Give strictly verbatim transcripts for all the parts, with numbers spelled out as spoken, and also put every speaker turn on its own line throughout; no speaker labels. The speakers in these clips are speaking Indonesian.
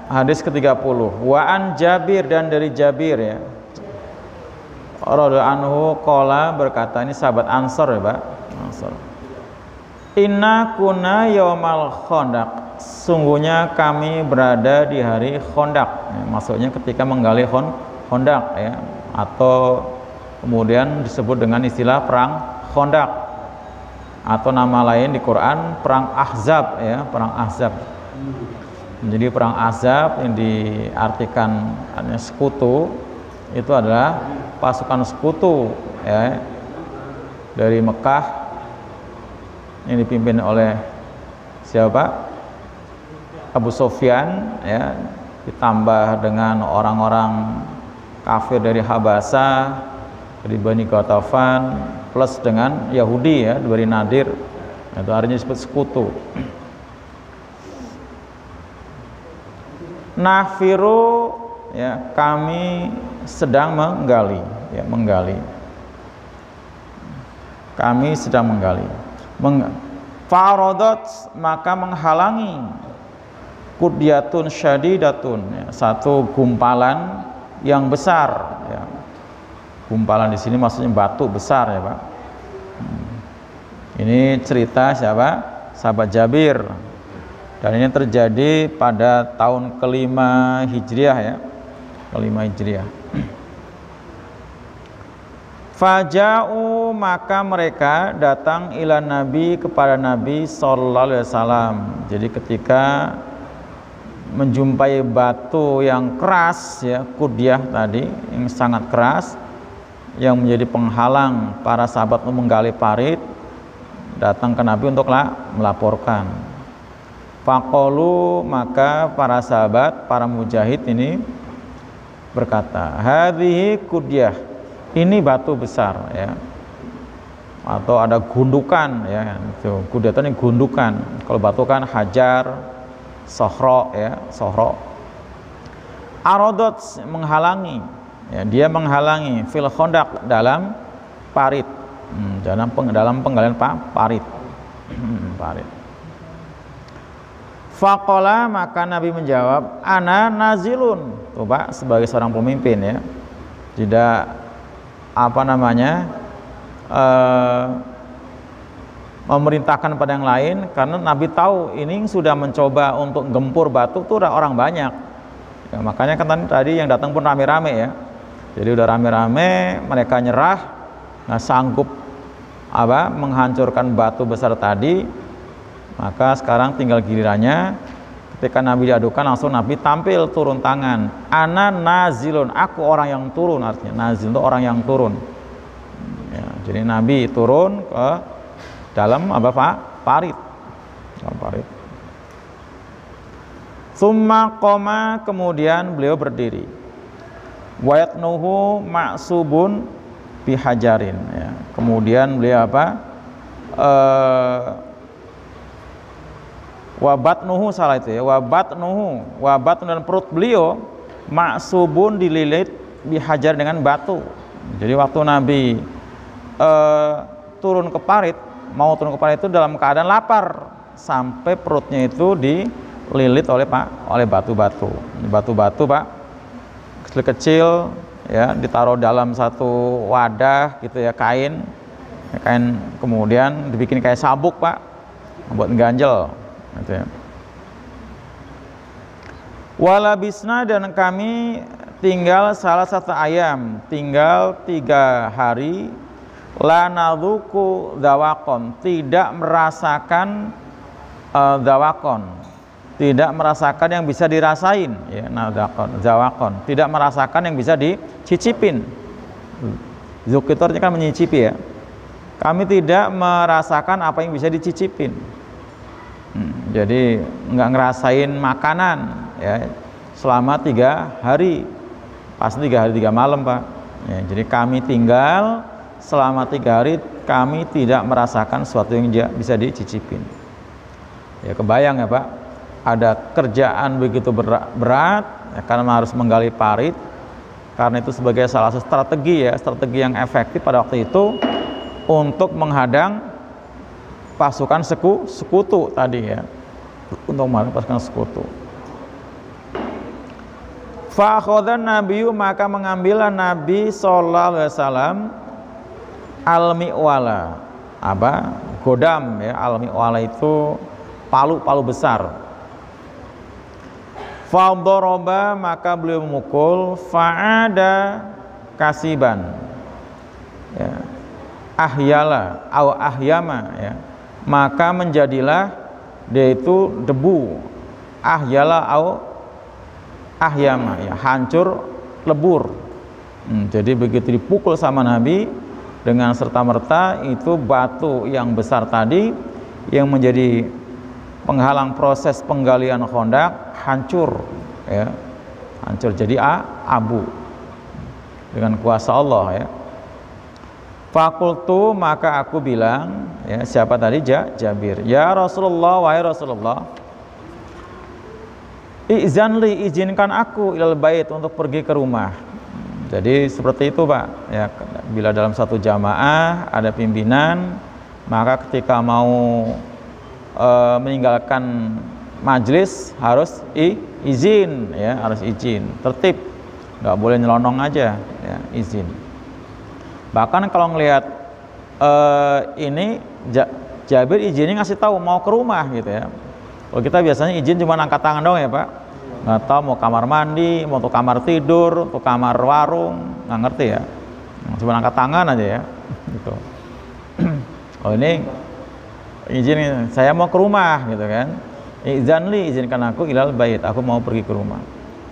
hadis ke tiga puluh. Wa an Jabir, dan dari Jabir ya, radhiyallahu anhu qala, berkata, ini sahabat Ansor ya Pak, Ansor. Inna kuna yaumal khandaq, sungguhnya kami berada di hari Khandaq, ya, maksudnya ketika menggali Khandaq ya, atau kemudian disebut dengan istilah perang Khandaq, atau nama lain di Quran perang Ahzab ya, perang Ahzab. Jadi perang Ahzab yang diartikan artinya sekutu, itu adalah pasukan sekutu ya dari Mekah yang dipimpin oleh siapa? Abu Sufyan ya, ditambah dengan orang-orang kafir dari Habasah, dari Bani Ghatafan, plus dengan Yahudi ya, dari Nadir, itu artinya disebut sekutu. Nafiru ya, kami sedang menggali ya, menggali. Kami sedang menggali. Meng Fa'aradat, maka menghalangi, Qudyatun syadidatun ya, satu gumpalan yang besar ya. Gumpalan di sini maksudnya batu besar ya Pak. Hmm. Ini cerita siapa? Sahabat Jabir. Dan ini terjadi pada tahun kelima Hijriah ya. Kelima Hijriah. Faja'u, maka mereka datang ila Nabi, kepada Nabi sallallahu alaihi wasallam. Jadi ketika menjumpai batu yang keras ya, Qudyah tadi yang sangat keras, yang menjadi penghalang para sahabat untuk menggali parit, datang ke Nabi untuk melaporkan. Faqalu, maka para sahabat, para mujahid ini berkata, hadhihi Qudyah, ini batu besar ya, atau ada gundukan ya, itu Qudyah itu gundukan. Kalau batu kan hajar, sohro ya, sohro. Arodot, menghalangi ya, dia menghalangi fil Khandaq, dalam parit, hmm, dalam peng, dalam penggalian pa, parit hmm, parit. Faqala, maka Nabi menjawab, ana nazilun. Tuh Pak, sebagai seorang pemimpin ya, tidak apa namanya uh, memerintahkan pada yang lain, karena Nabi tahu ini sudah mencoba untuk gempur batu tuh udah orang banyak ya, makanya kan tadi yang datang pun rame-rame ya, jadi udah rame-rame, mereka nyerah, nggak sanggup apa menghancurkan batu besar tadi, maka sekarang tinggal gilirannya. Ketika Nabi diadukan, langsung Nabi tampil turun tangan, ana nazilun, aku orang yang turun, artinya nazil itu orang yang turun ya, jadi Nabi turun ke dalam apa Pak? Parit. Dalam parit. Summa qoma, kemudian beliau berdiri. Wayatnuhu ma'subun bihajarin ya. Kemudian beliau apa? Eh, wabatnuhu, salah itu ya. Wabatnuhu, wabatnu, dan perut beliau ma'subun, dililit bihajar, dengan batu. Jadi waktu Nabi eh, turun ke parit, mau turun ke parit itu dalam keadaan lapar, sampai perutnya itu dililit oleh Pak, oleh batu-batu. Batu-batu Pak, kecil-kecil ya, ditaruh dalam satu wadah gitu ya, kain, kain kemudian dibikin kayak sabuk Pak, buat ganjel gitu ya. Walabisna, dan kami tinggal salah satu ayam, tinggal tiga hari, la nadzuku dzawaqon, tidak merasakan uh, dzawaqon, tidak merasakan yang bisa dirasain ya, nadzaqon, dzawaqon, tidak merasakan yang bisa dicicipin. Zuk itu artinya kan menyicipi ya. Kami tidak merasakan apa yang bisa dicicipin. Hmm, jadi nggak ngerasain makanan ya selama tiga hari, pasti tiga hari tiga malam Pak ya, jadi kami tinggal selama tiga hari, kami tidak merasakan sesuatu yang bisa dicicipin ya. Kebayang ya Pak, ada kerjaan begitu berat, berat ya, karena harus menggali parit, karena itu sebagai salah satu strategi ya, strategi yang efektif pada waktu itu untuk menghadang pasukan seku, sekutu tadi ya, untuk menghadang pasukan sekutu. Fa akhadhan nabiyyu, maka mengambillah Nabi sallallahu alaihi wasallam al-mi'wala, apa? Godam ya, al-mi'wala itu palu-palu besar. Fa daraba, maka beliau memukul, fa'ada kasiban. Ya. Ahyala au ahyama ya. Maka menjadilah dia itu debu. Ahyala au ahyama ya, hancur lebur. Hmm, jadi begitu dipukul sama Nabi dengan serta-merta, itu batu yang besar tadi yang menjadi penghalang proses penggalian Khandaq hancur ya. Hancur jadi abu dengan kuasa Allah ya. Fakultu, maka aku bilang ya, siapa tadi? Jabir. Ya Rasulullah, wahai Rasulullah, izanli, izinkan aku ilal bait, untuk pergi ke rumah. Jadi seperti itu Pak ya, bila dalam satu jamaah ada pimpinan, maka ketika mau e, meninggalkan majelis harus i, izin ya, harus izin, tertib, nggak boleh nyelonong aja ya, izin. Bahkan kalau ngelihat e, ini Jabir izinnya ngasih tahu mau ke rumah gitu ya. Kalau kita biasanya izin cuma angkat tangan doang ya Pak, nggak tahu mau kamar mandi, mau tuh kamar tidur, tuh kamar warung, nggak ngerti ya, cuma angkat tangan aja ya gitu. Oh ini izin, saya mau ke rumah gitu kan, izanli, izinkan aku ilal bait, aku mau pergi ke rumah.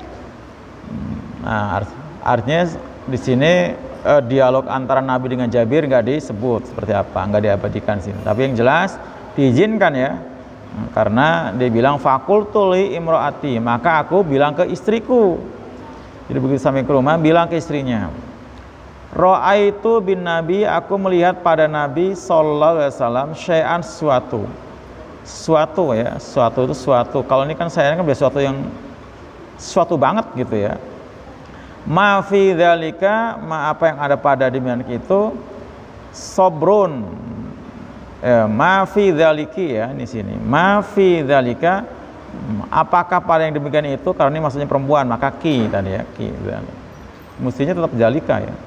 Nah artinya di sini eh, dialog antara Nabi dengan Jabir nggak disebut seperti apa, nggak diabadikan sini, tapi yang jelas diizinkan ya. Karena dia bilang fakultu li imro'ati, maka aku bilang ke istriku. Jadi begitu sampai ke rumah bilang ke istrinya, Ra'aitu bin Nabi, aku melihat pada Nabi sallallahu alaihi wasallam syai'an, sesuatu. Sesuatu ya, sesuatu itu sesuatu. Kalau ini kan saya kan biasa sesuatu yang sesuatu banget gitu ya. Ma fi dzalika, ma apa yang ada pada demikian itu, sobrun. Ya, ma fi dzaliki ya, di sini ma fi dzalika, apakah pada yang demikian itu, karena ini maksudnya perempuan, maka ki tadi ya, ki mestinya tetap dzalika ya.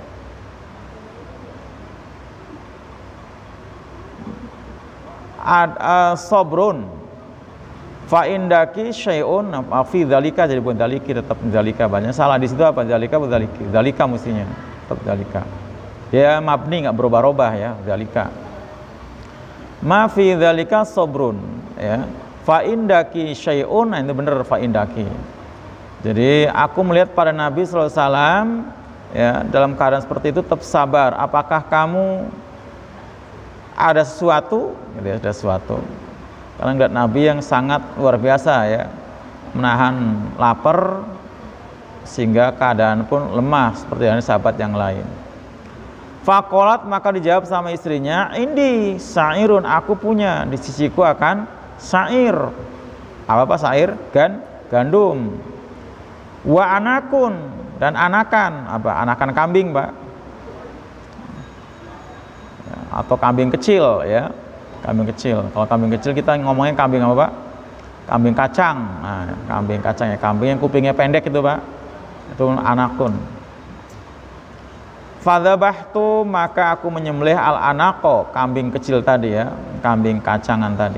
Ad uh, sobrun fa indaki syai'un, fi dzalika, jadi bukan dzaliki, tetap dzalika, banyak salah di situ, apa dzalika atau dzaliki, dzalika mestinya tetap dzalika ya, mabni nggak berubah-ubah ya, dzalika. Ma fi dzalika sabrun ya, fa indaki syai'un, nah itu benar, fa indaki. Jadi aku melihat pada Nabi sallallahu alaihi wasallam ya, dalam keadaan seperti itu tetap sabar. Apakah kamu ada sesuatu? Gitu ya, ada sesuatu. Karena ngeliat Nabi yang sangat luar biasa ya, menahan lapar sehingga keadaan pun lemah seperti yang sahabat yang lain. Fakolat, maka dijawab sama istrinya, indi sa'irun, aku punya di sisiku akan sa'ir. Apa apa sa'ir? Gan, gandum. Wa anakun, dan anakan, apa? Anakan kambing Pak, atau kambing kecil ya, kambing kecil. Kalau kambing kecil kita ngomongin kambing apa Pak? Kambing kacang. Nah, kambing kacang ya, kambing yang kupingnya pendek itu Pak, itu anakun. Fadzabahtu, maka aku menyembelih al-anaqo, kambing kecil tadi ya, kambing kacangan tadi.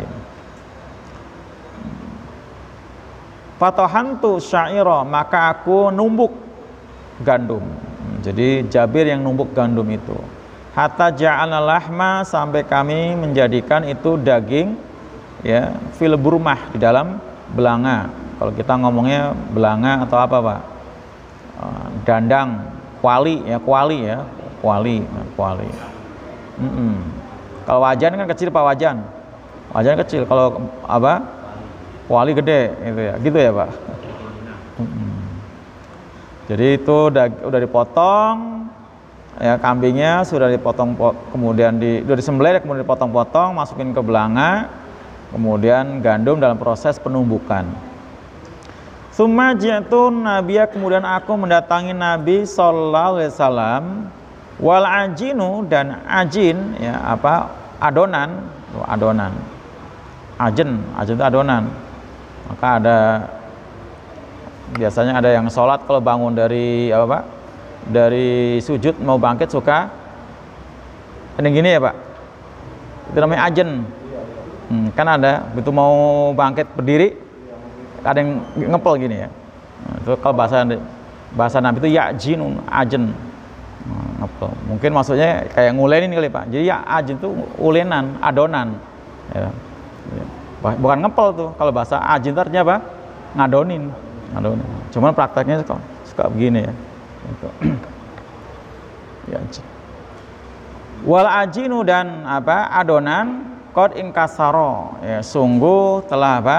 Fatahantu syaira, maka aku numbuk gandum. Jadi Jabir yang numbuk gandum itu. Hatta ja'alna lahma, sampai kami menjadikan itu daging ya, fil burmah, di dalam belanga. Kalau kita ngomongnya belanga atau apa Pak? Dandang, kuali ya, kuali ya, kuali, nah, kuali. Mm -mm. Kalau wajan kan kecil Pak, wajan, wajan kecil. Kalau apa? Kuali gede, gitu ya, gitu ya Pak. Mm -mm. Jadi itu udah, udah dipotong ya, kambingnya sudah dipotong, kemudian di, udah disembelih, kemudian dipotong-potong, masukin ke belanga, kemudian gandum dalam proses penumbukan. Summa ji'tun nabiyya, kemudian aku mendatangi Nabi sallallahu alaihi wasallam, wal ajinu, dan ajin ya, apa? Adonan, adonan. Ajen, ajen itu adonan. Maka ada Biasanya ada yang sholat kalau bangun dari apa Pak? Dari sujud mau bangkit suka ini gini ya Pak. Itu namanya ajen. Hmm, kan ada begitu mau bangkit berdiri ada yang ngepel gini ya. Nah, itu kalau bahasa bahasa Nabi itu ya jinun ajen. Nah, ngepel. Mungkin maksudnya kayak ngulenin kali Pak. Jadi ya ajen itu ulenan, adonan. Ya. Bukan ngepel tuh. Kalau bahasa ajen artinya apa? Ngadonin. Ngadonin. Cuman prakteknya suka, suka begini ya. Gitu. Ya. Wal ajinu dan apa? Adonan qad inkasaro. Ya, sungguh telah apa?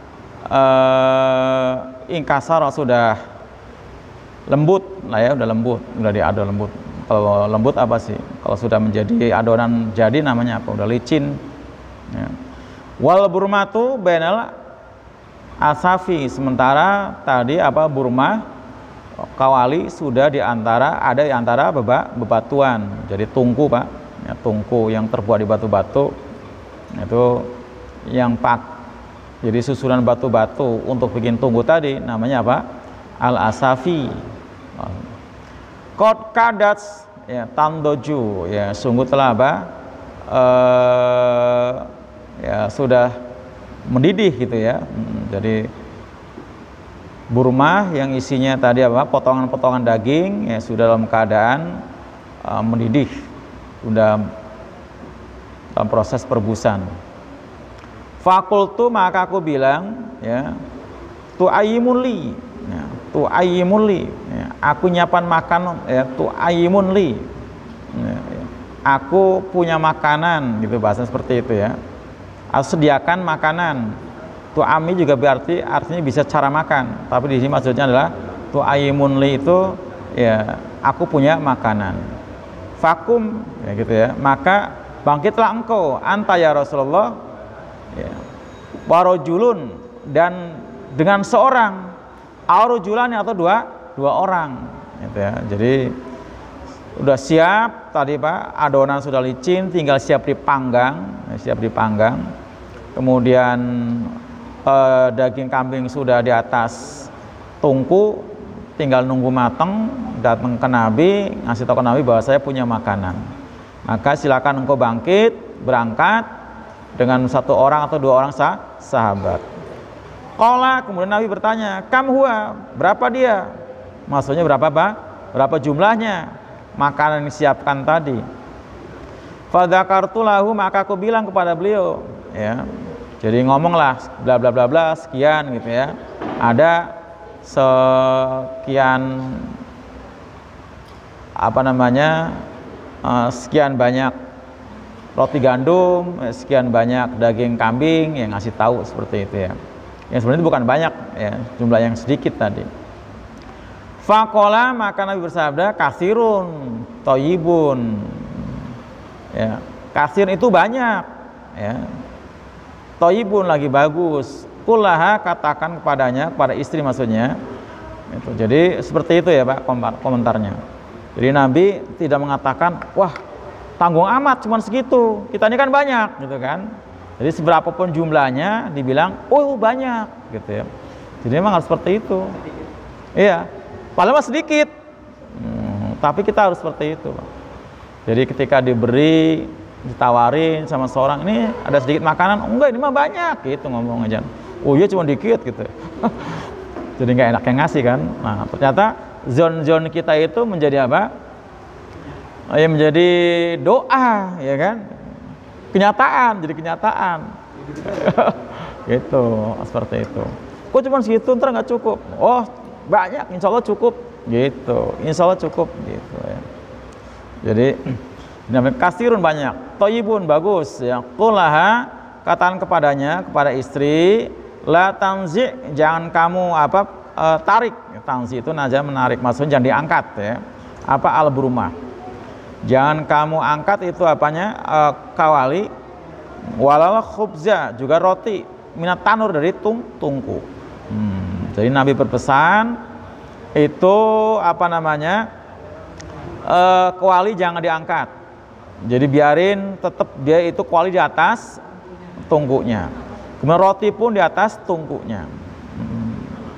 Uh, ingkasaro sudah lembut lah ya, udah lembut, udah diadon lembut. Kalau lembut apa sih? Kalau sudah menjadi adonan jadi namanya apa? Udah licin. Ya. Wal burmatu bainal asafi, sementara tadi apa burma kawali sudah diantara ada di antara beba, bebatuan. Jadi tungku Pak, ya, tungku yang terbuat di batu-batu itu yang pak. Jadi susunan batu-batu untuk bikin tungku tadi namanya apa? Al asafi. Qad kadat ya tandoju ya sungguh telah apa? Eh, ya sudah mendidih gitu ya. Hmm, jadi burma yang isinya tadi apa potongan-potongan daging ya sudah dalam keadaan uh, mendidih, sudah dalam proses perebusan. Fakultu maka aku bilang ya tu ayimuli ya, tu ayimuli ya, aku nyapan makan ya tu ayimunli ya, ya. Aku punya makanan gitu bahasa seperti itu ya. Aku sediakan makanan. Tu'ami juga berarti artinya bisa cara makan, tapi di sini maksudnya adalah tu'ayimunli itu ya aku punya makanan. Fakum ya gitu ya, maka bangkitlah engkau anta ya Rasulullah ya. Warojulun dan dengan seorang arojulan atau dua dua orang gitu ya. Jadi udah siap tadi Pak, adonan sudah licin, tinggal siap dipanggang, siap dipanggang. Kemudian eh, daging kambing sudah di atas tungku, tinggal nunggu matang, datang ke Nabi, ngasih tahu ke Nabi bahwa saya punya makanan. Maka silakan engkau bangkit, berangkat dengan satu orang atau dua orang sah, sahabat. Qala, kemudian Nabi bertanya, kam huwa, berapa dia? Maksudnya berapa Pak? Berapa jumlahnya makanan yang disiapkan tadi? Fadzakartu lahu, maka aku bilang kepada beliau ya. Jadi ngomonglah bla bla bla bla sekian gitu ya. Ada sekian apa namanya? Uh, sekian banyak roti gandum, sekian banyak daging kambing, yang ngasih tahu seperti itu ya. Yang sebenarnya bukan banyak ya, jumlah yang sedikit tadi. Faqala, maka Nabi bersabda, kasirun toyibun ya, kasir itu banyak ya, toyibun lagi bagus, kulaha katakan kepadanya, kepada istri maksudnya itu. Jadi seperti itu ya Pak komentarnya. Jadi Nabi tidak mengatakan wah tanggung amat cuman segitu, kita ini kan banyak gitu kan. Jadi seberapapun jumlahnya dibilang oh banyak gitu ya. Jadi memang harus seperti itu. Iya, padahal sedikit, hmm, tapi kita harus seperti itu Pak. Jadi ketika diberi, ditawarin sama seorang, ini ada sedikit makanan, oh, enggak ini mah banyak gitu ngomong aja. Oh iya cuma dikit gitu. Jadi nggak enak yang ngasih kan. Nah ternyata zon-zon kita itu menjadi apa? Ya menjadi doa ya kan. Kenyataan, jadi kenyataan. Gitu, seperti itu. Kok cuma segitu, ntar nggak cukup. Oh banyak, insya Allah cukup. Gitu, insya Allah cukup. Gitu ya. Jadi namanya kasirun banyak, toyibun bagus. Ya, kulaha katakan kepadanya, kepada istri, la tanzi, jangan kamu apa e, tarik. Tanzi itu naja menarik, maksudnya jangan diangkat ya. Apa al burumah. Jangan kamu angkat itu apanya e, kawali, walal khubza juga roti minat tanur dari tung tungku. Hmm, jadi Nabi berpesan itu apa namanya e, kuali jangan diangkat. Jadi biarin tetap dia itu kuali di atas tungkunya. Kemudian roti pun di atas tungkunya. Hmm.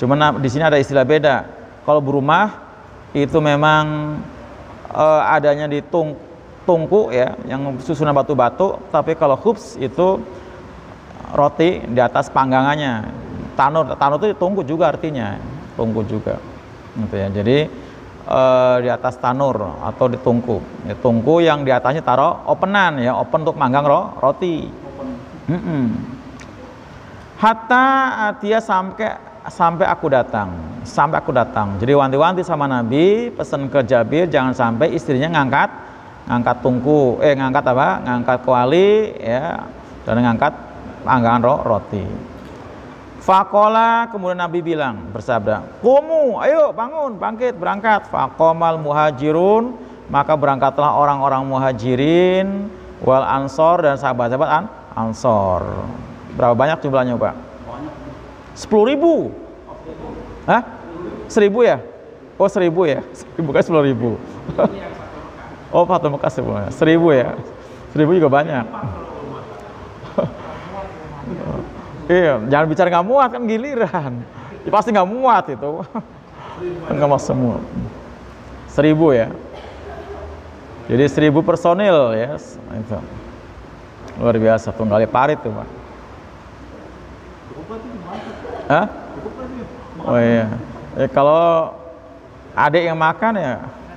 Cuman di sini ada istilah beda. Kalau berumah itu memang uh, adanya di tung, tungku ya, yang susunan batu-batu. Tapi kalau khubz itu roti di atas panggangannya. Tanur, tanur itu tungku juga artinya, tungku juga. Gitu ya. Jadi uh, di atas tanur atau di tungku. Ya, tungku yang di atasnya taruh openan ya, open untuk manggang ro, roti. Mm -mm. Hatta atia sampai sampai aku datang, sampai aku datang. Jadi wanti-wanti sama Nabi, pesan ke Jabir jangan sampai istrinya ngangkat ngangkat tungku, eh ngangkat apa? Ngangkat kuali ya, dan ngangkat panggangan ro, roti. Faqala, kemudian Nabi bilang, bersabda, "Qumu, ayo bangun, bangkit, berangkat." Faqamal muhajirun, maka berangkatlah orang-orang muhajirin wal ansor dan sahabat-sahabat an ansor. Berapa banyak jumlahnya, Pak? Sepuluh ribu. Hah? Seribu ya? Oh seribu ya? Seribu kan sepuluh ribu. Oh Fatul Mekah semuanya. Seribu ya? Seribu juga banyak. Iya, jangan bicara nggak muat kan giliran. Ya, pasti nggak muat itu. Nggak mau semua. Seribu ya. Jadi seribu personil ya. Itu. Luar biasa, tunggali parit tuh, Pak. Hah? Oh iya. Ya, kalau adik yang makan ya.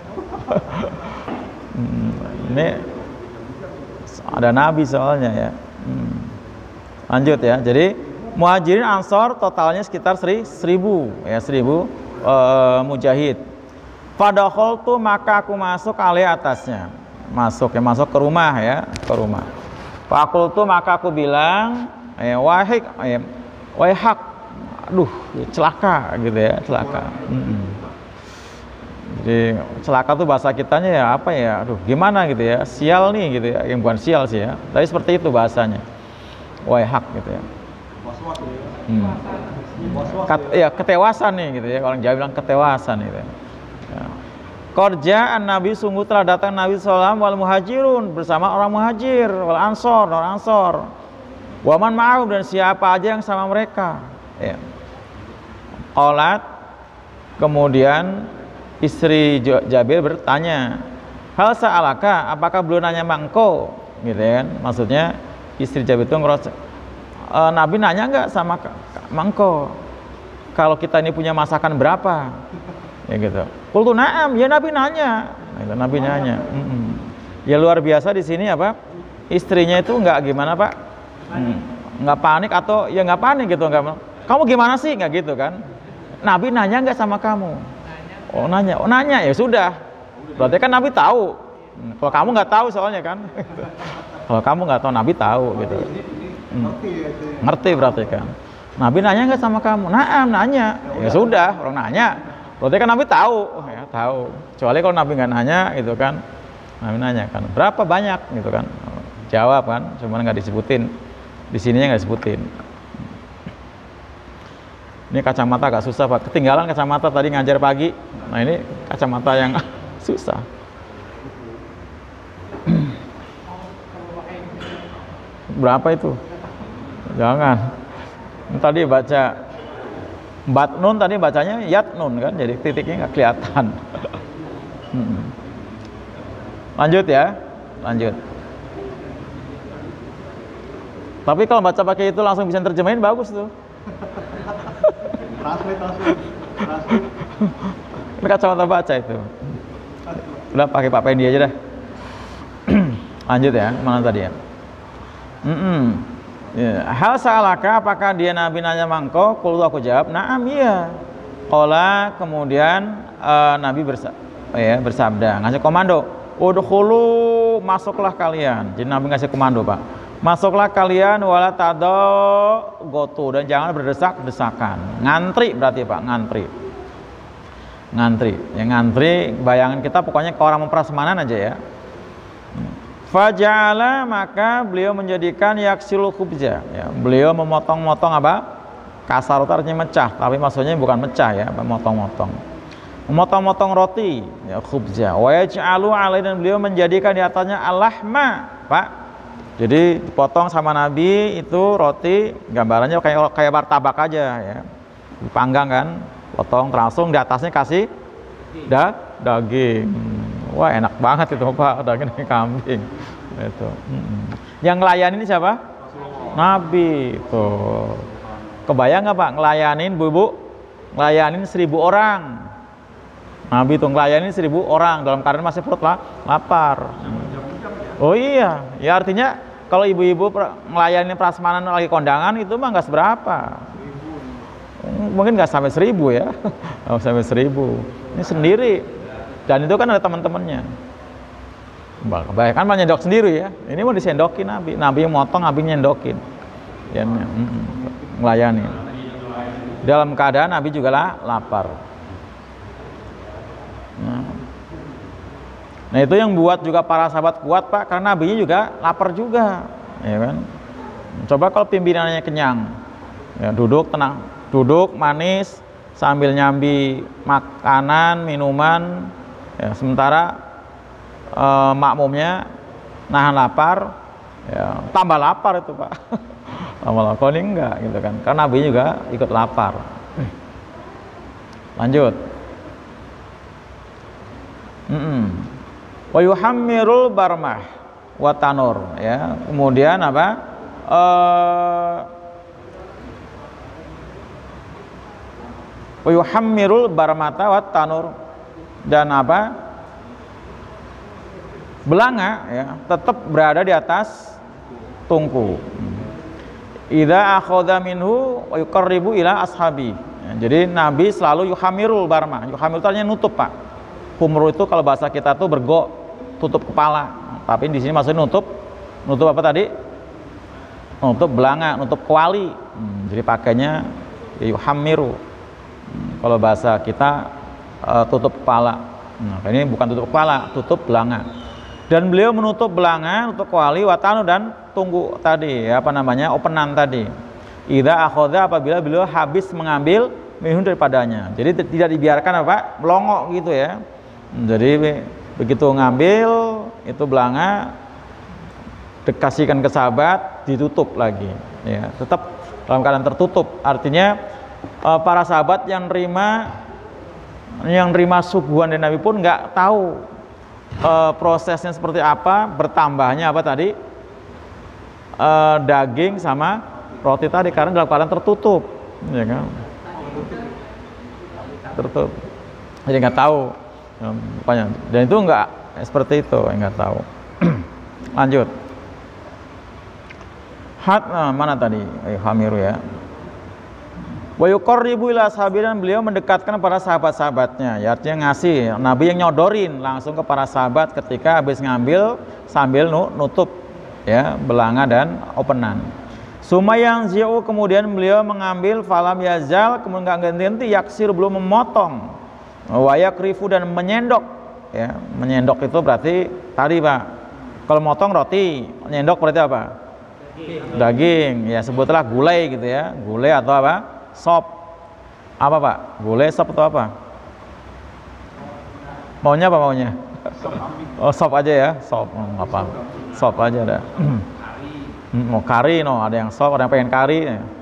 hmm, ini ada Nabi soalnya ya. Hmm. Lanjut ya. Jadi muhajirin ansor totalnya sekitar seri, seribu ya, seribu uh, mujahid. Pada kholtu maka aku masuk alih atasnya. Masuk ya, masuk ke rumah ya, ke rumah. Fakultu maka aku bilang, eh, wahik, eh, wahik, aduh, celaka gitu ya, celaka. Mm-mm. Jadi celaka tuh bahasa kitanya ya apa ya, aduh, gimana gitu ya, sial nih gitu ya, yang bukan sial sih ya, tapi seperti itu bahasanya, wahik gitu ya. Hmm. Kat, ya ketewasan nih gitu ya, orang Jawa bilang ketewasan gitu ya. Korjaan Nabi, sungguh telah datang Nabi shallallahu alaihi wasallam wal muhajirun, bersama orang muhajir, wal ansor, orang ansor, waman ma'hum, dan siapa aja yang sama mereka ya. Qalat, kemudian istri Jabir bertanya, hal sa'alaka, apakah belum nanya mangko gitu kan, maksudnya istri Jabir itu ngerasa, e, Nabi nanya nggak sama mangko kalau kita ini punya masakan berapa ya gitu. Qultu na'am, ya Nabi nanya. Gitu, Nabi nanya. Mm-mm. Ya luar biasa di sini apa? Istrinya itu nggak gimana, Pak? Mm. Nggak panik atau ya nggak panik gitu, nggak. Kamu gimana sih? Nggak gitu kan? Nabi nanya nggak sama kamu? Oh nanya, oh nanya ya sudah. Berarti kan Nabi tahu. Kalau kamu nggak tahu soalnya kan. Kalau kamu nggak tahu, Nabi tahu gitu. Mm. Ngerti berarti kan? Nabi nanya nggak sama kamu? Naam, nanya. Ya sudah, orang nanya. Berarti kan Nabi tahu, ya tahu. Kecuali kalau Nabi nggak nanya, gitu kan? Nabi nanya kan, berapa banyak, gitu kan? Jawab kan, cuma nggak disebutin. Di sininya nggak disebutin. Ini kacamata agak susah, Pak. Ketinggalan kacamata tadi ngajar pagi. Nah ini kacamata yang susah. Berapa itu? Jangan. Tadi baca Batnun, tadi bacanya Yatnun kan, jadi titiknya nggak kelihatan. hmm. Lanjut ya, lanjut. Tapi kalau baca pakai itu langsung bisa terjemahin, bagus tuh.
Translate, translate, translate.
Ini kacamata baca itu. Udah pakai Pak Pendi aja dah. Lanjut ya, mana tadi ya? Mm-mm. Ya. Hal sa'alaka, apakah dia Nabi nanya mangko? Qultu, aku jawab, na'am, iya. Qala, kemudian uh, Nabi bersa oh ya, bersabda, ngasih komando, udkhulu, masuklah kalian. Jadi Nabi ngasih komando, Pak. Masuklah kalian, wala tadagotu, dan jangan berdesak-desakan. Ngantri berarti, Pak, ngantri. Ngantri. Ya ngantri, bayangan kita pokoknya ke orang memprasmanan aja ya. Faja'ala, maka beliau menjadikan yaksil khubza ya, beliau memotong-motong apa? Kasar artinya mecah, tapi maksudnya bukan mecah ya, memotong-motong. Memotong-motong roti ya, khubza. Wa yaj'alu alaihi, dan beliau menjadikan di atasnya al-lahma, Pak. Jadi dipotong sama Nabi itu roti, gambarannya kayak kayak martabak aja ya. dipanggang kan, potong langsung di atasnya kasih da daging. Wah enak banget itu Pak, daging kambing itu. Yang ngelayanin siapa? Nabi itu. Kebayang nggak Pak ngelayanin bu-bu ngelayanin seribu orang. Nabi itu ngelayanin seribu orang dalam keadaan masih perut lah, lapar. Oh iya, ya artinya kalau ibu-ibu ngelayanin prasmanan lagi kondangan itu mah nggak seberapa. Mungkin nggak sampai seribu ya, nggak sampai seribu. Ini sendiri, dan itu kan ada teman-temannya. Kebanyakan mah nyendok sendiri ya. Ini mau disendokin Nabi, Nabi yang motong, Nabi nyendokin. Ya, melayani. Dalam keadaan Nabi juga lah lapar. Nah. Nah itu yang buat juga para sahabat kuat Pak, karena Nabi juga lapar juga, ya kan? Coba kalau pimpinannya kenyang, ya, duduk tenang, duduk manis sambil nyambi makanan, minuman, ya, sementara eh, makmumnya nahan lapar, ya, tambah lapar itu Pak. Tambah lapar ini enggak gitu kan? Karena Nabi juga ikut lapar. Lanjut. Mm-mm. Wa yuhammirul barmah wa tanur, ya. Kemudian apa? Eh wa yuhammirul barmata wa tanur, dan apa? Belanga ya, tetap berada di atas tungku. Idza akhadha minhu wa yuqarribu ila ashabi. Ya, jadi Nabi selalu yuhamirul barma. Yuhamir itu artinya nutup Pak. Humru itu kalau bahasa kita tuh bergo, tutup kepala. Tapi di sini maksudnya nutup, nutup apa tadi? Nutup belanga, nutup kuali. Hmm, jadi pakainya yuhamiru. Hmm, kalau bahasa kita uh, tutup kepala. Nah, ini bukan tutup kepala, tutup belanga. Dan beliau menutup belanga, nutup kuali, watanu dan tunggu tadi, apa namanya, openan tadi. Idza akhadha, apabila beliau habis mengambil minum daripadanya. Jadi tidak dibiarkan apa? Melongok gitu ya. Jadi begitu ngambil itu belanga dikasihkan ke sahabat, ditutup lagi ya, tetap dalam keadaan tertutup. Artinya para sahabat yang nerima yang nerima suguhan dari Nabi pun nggak tahu uh, prosesnya seperti apa, bertambahnya apa tadi uh, daging sama roti tadi, karena dalam keadaan tertutup ya kan, tertutup, jadi nggak tahu ya, dan itu nggak seperti itu, nggak tahu. Lanjut. Hat, nah, mana tadi? Eh, hamiru ya. Wa yuqarribu ila ashabi, dan beliau mendekatkan para sahabat-sahabatnya. Ya, artinya ngasih, Nabi yang nyodorin langsung ke para sahabat ketika habis ngambil sambil nutup ya belanga dan openan. Sumayang ziu, kemudian beliau mengambil, falam yazal, kemudian nggak ganti-ganti, yaksir, belum memotong, wa yakrifu, dan menyendok ya. Menyendok itu berarti tadi Pak, kalau motong roti, menyendok berarti apa? Daging, Daging. Ya sebutlah gulai gitu ya, gulai atau apa? Sop. Apa Pak? Gulai, sop atau apa? Maunya apa maunya? Oh sop aja ya, sop. Oh, apa? Sop aja ada. Mau kari, no, ada yang sop, ada yang pengen kari.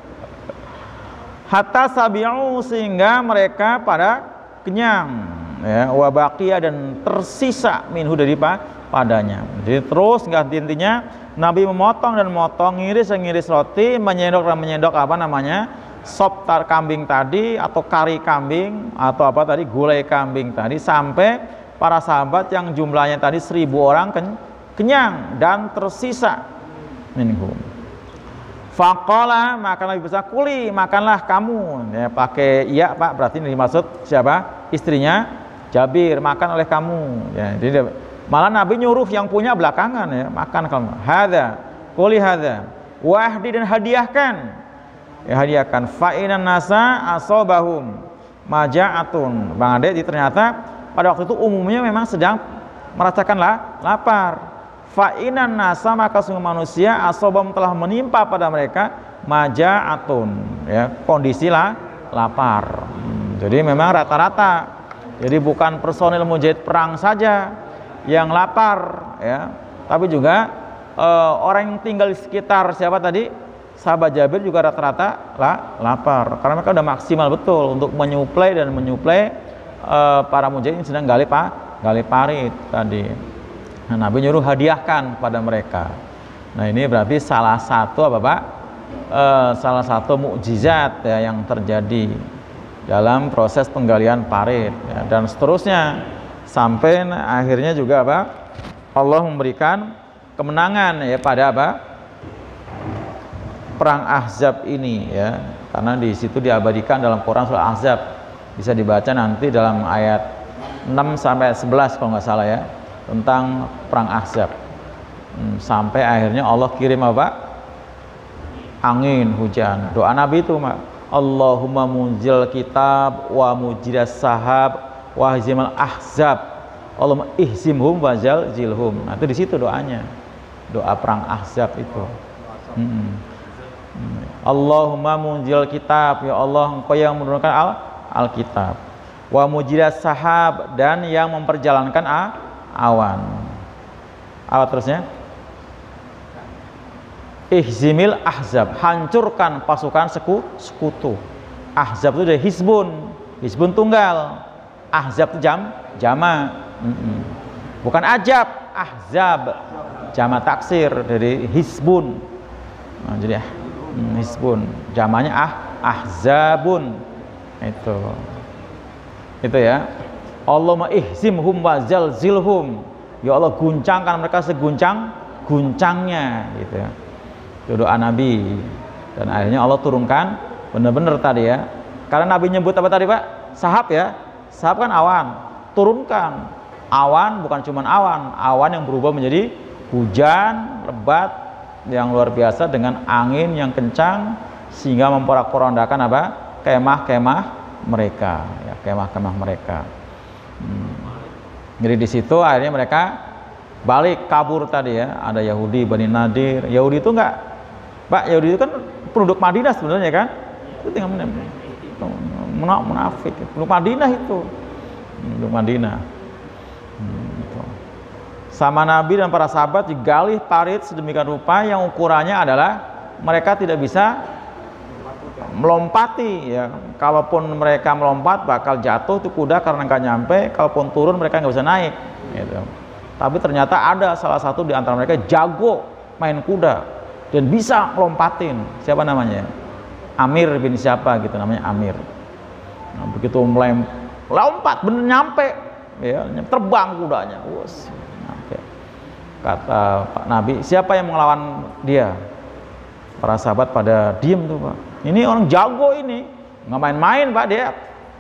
Hatta sabi'u, sehingga mereka pada kenyang ya, wa baqiya, dan tersisa minhu dari padanya. Jadi terus nggak intinya Nabi memotong dan memotong, ngiris dan ngiris roti, menyendok dan menyendok apa namanya sop tar kambing tadi, atau kari kambing, atau apa tadi gulai kambing tadi, sampai para sahabat yang jumlahnya tadi seribu orang kenyang dan tersisa minhum. Faqala, maka Nabi besar, kuli, makanlah kamu ya, pakai iya Pak, berarti ini dimaksud siapa? Istrinya Jabir, makan oleh kamu ya. Jadi malah Nabi nyuruh yang punya belakangan ya, makan kamu. Hadza, kuli hadza, wahdi, dan hadiahkan ya, hadiahkan. Fa'inan nasa asobahum maja'atun. Bang Ade, ternyata pada waktu itu umumnya memang sedang merasakan lah, lapar. Fa'inan nasa, maka sungguh manusia, asobam, telah menimpa pada mereka maja'atun ya, kondisi lah lapar. Hmm, jadi memang rata-rata, jadi bukan personil mujahid perang saja yang lapar ya, tapi juga uh, orang yang tinggal di sekitar siapa tadi sahabat Jabir juga rata-rata lah, lapar karena mereka udah maksimal betul untuk menyuplai dan menyuplai uh, para mujahidin sedang gali pa, gali parit tadi. Nah, Nabi nyuruh hadiahkan pada mereka. Nah, ini berarti salah satu apa Pak? Uh, salah satu mukjizat ya yang terjadi dalam proses penggalian parit ya, dan seterusnya sampai akhirnya juga apa? Allah memberikan kemenangan ya pada apa? Perang Ahzab ini ya, karena di situ diabadikan dalam Quran surah Ahzab, bisa dibaca nanti dalam ayat enam sampai sebelas kalau nggak salah ya, tentang perang Ahzab. Hmm, sampai akhirnya Allah kirim apa? Angin, hujan. Doa Nabi itu Mak, Allahumma munzil kitab wa mujiras sahab wa hazimal ahzab, Allahumma ihzimhum wa zalzilhum. Nah, itu di situ doanya, doa perang Ahzab itu. Hmm. Allahumma munzil kitab, ya Allah Engkau yang menurunkan al Alkitab, wa mujiras sahab, dan yang memperjalankan a awan. Apa terusnya? Ihzimil ahzab, hancurkan pasukan seku sekutu. Ahzab itu dari hizbun, hizbun tunggal, ahzab itu jam jama, mm -mm. bukan ajab, ahzab jama taksir dari hizbun. Nah, jadi Hmm, hisbun, jamanya ah ahzabun, itu itu ya. Allahumma ihzimhum wa zalzilhum, ya Allah guncangkan mereka seguncang guncangnya, gitu ya. Itu doa Nabi, dan akhirnya Allah turunkan benar-benar tadi ya, karena Nabi nyebut apa tadi Pak? Sahab ya, sahab kan awan, turunkan awan, bukan cuma awan, awan yang berubah menjadi hujan lebat yang luar biasa dengan angin yang kencang sehingga memporak-porandakan apa? Kemah-kemah mereka ya, kemah-kemah mereka. Hmm. Jadi di situ akhirnya mereka balik kabur tadi ya. Ada Yahudi Bani Nadir. Yahudi itu enggak, Pak, Yahudi itu kan penduduk Madinah sebenarnya kan? Itu tinggal munafik, penduduk Madinah itu. Penduduk Madinah. Hmm. Sama Nabi dan para sahabat digali parit sedemikian rupa yang ukurannya adalah mereka tidak bisa melompati ya. Kalaupun mereka melompat bakal jatuh tuh kuda karena nggak nyampe. Kalaupun turun mereka nggak bisa naik gitu. Tapi ternyata ada salah satu di antara mereka jago main kuda dan bisa melompatin. Siapa namanya? Amir bin siapa gitu namanya, Amir. Nah, begitu mulai lompat bener nyampe ya, terbang kudanya. Wus. Kata Pak Nabi, siapa yang melawan dia? Para sahabat pada diem tuh Pak. Ini orang jago ini, nggak main-main Pak dia.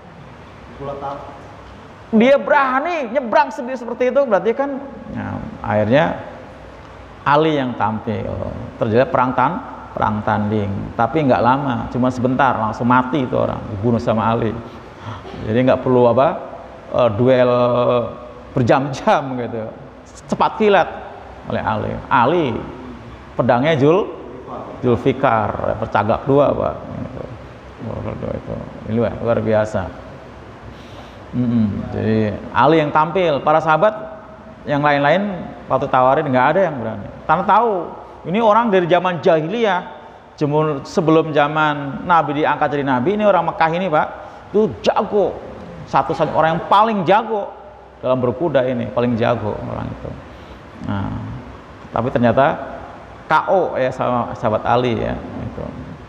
Dia berani nyebrang sendiri seperti itu, berarti kan. Nah, akhirnya Ali yang tampil. Terjadi perang tan, perang tanding. Tapi nggak lama, cuma sebentar langsung mati itu orang, dibunuh sama Ali. Jadi nggak perlu apa uh, duel berjam-jam gitu, cepat kilat oleh Ali. Ali pedangnya Jul Zulfikar, percagak dua Pak. Itu, itu. Ini luar biasa. Mm-hmm. Jadi Ali yang tampil, para sahabat yang lain-lain waktu tawarin nggak ada yang berani. Karena tahu ini orang dari zaman jahiliyah, sebelum zaman Nabi diangkat jadi Nabi, ini orang Mekah ini Pak, itu jago, satu-satunya orang yang paling jago dalam berkuda ini, paling jago orang itu. Nah, tapi ternyata K O ya sama sahabat Ali ya itu.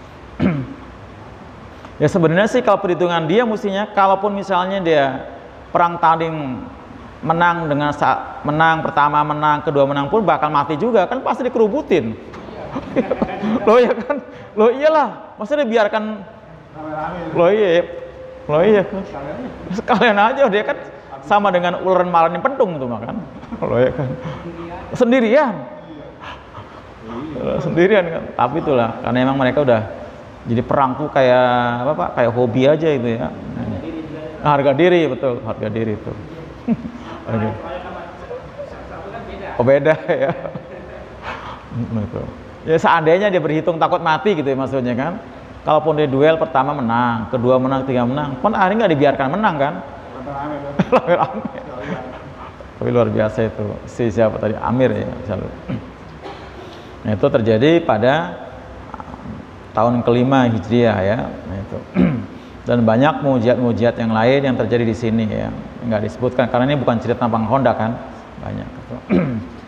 Ya sebenarnya sih kalau perhitungan dia mestinya, kalaupun misalnya dia perang tanding menang dengan saat menang pertama, menang kedua, menang pun bakal mati juga kan, pasti dikerubutin. Loh ya kan, loh iyalah, masa dibiarkan, loh iya, loh iya, sekalian aja dia kan sama dengan uleran malam yang pentung tuh makan, loh ya kan, sendirian, sendirian kan, tapi itulah karena emang mereka udah jadi perang tuh kayak apa Pak, kayak hobi aja itu ya, nah, harga diri betul, harga diri itu. Oh beda ya. Ya seandainya dia berhitung takut mati gitu ya maksudnya kan. Kalaupun dia duel pertama menang, kedua menang, tiga menang, pun akhirnya nggak dibiarkan menang kan. Tapi luar biasa itu si siapa tadi, Amir ya. Nah, itu terjadi pada tahun kelima Hijriah ya. Nah, itu. Dan banyak mujizat-mujizat yang lain yang terjadi di sini ya. Enggak disebutkan karena ini bukan cerita tentang Honda kan. Banyak gitu.